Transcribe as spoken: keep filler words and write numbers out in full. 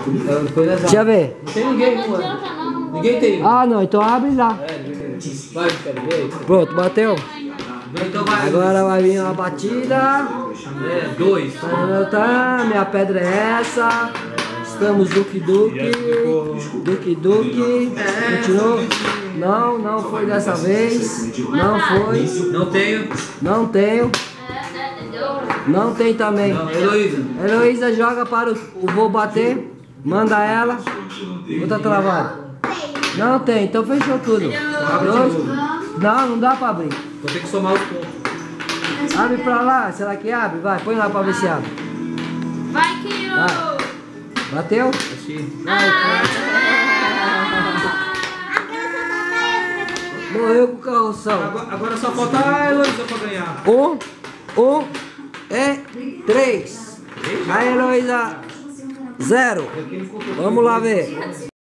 Deixa eu ver. Não tem ninguém, mano. Ninguém tem. Ah, não, então abre lá. Vai, quero ver. Pronto, bateu. Então vai. Agora vai vir uma batida. É, dois. Tá, tá, minha pedra é essa. Estamos Duque Duque. Duque Duque. Continuou. Não, não foi dessa vez. Não foi. Não tenho. Não tenho. Não tem também. Não, Heloísa. Heloísa joga para o, o vou bater. Manda ela. Outra travada. Não tem, então fechou tudo. Dois. Não, não dá pra abrir. Vou ter que somar os pontos. Abre pra lá, será que abre? Vai, põe lá pra ver se abre. Vai, Kiro! Vai. Bateu? Assim. Morreu com o carroção. Agora, agora só falta a Heloísa pra ganhar. Um, um, é três. A Heloísa, zero. Vamos lá ver.